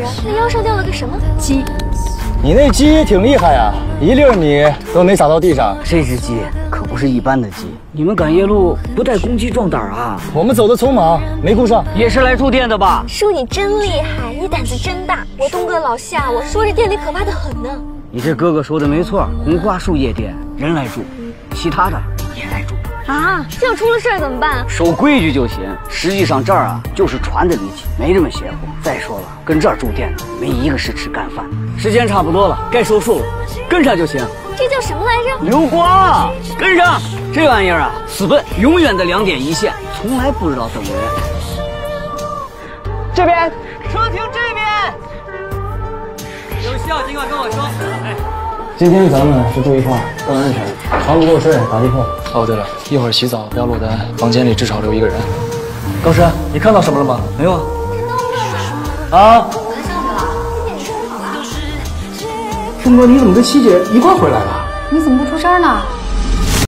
人，那腰上掉了个什么？鸡。 你那鸡也挺厉害呀，1粒米都没撒到地上。 这只鸡可不是一般的鸡，你们赶夜路不带公鸡壮胆啊？ 我们走的匆忙，没顾上。 也是来住店的吧？ 叔，你真厉害，你胆子真大。我东哥老吓我说这店里可怕的很呢。 你这哥哥说的没错，红花树夜店人来住，其他的也来住。 啊，这要出了事儿怎么办？ 守规矩就行。实际上这儿啊，就是船的力气，没这么邪乎。再说了，跟这儿住店的没一个是吃干饭。时间差不多了，该收束了，跟上就行。 这叫什么来着？ 流光，跟上。这玩意儿啊，死笨，永远的2点一线，从来不知道等人。这边，车停这边。有需要尽管跟我说。哎。 今天咱们是住一块儿，更安全。床不够睡，打地铺。 哦，对了，一会儿洗澡不要落单，房间里至少留1个人。 高山，你看到什么了吗？ 没有啊。 啊？ 顺哥，你怎么跟七姐一块回来了？ 你怎么不出声呢？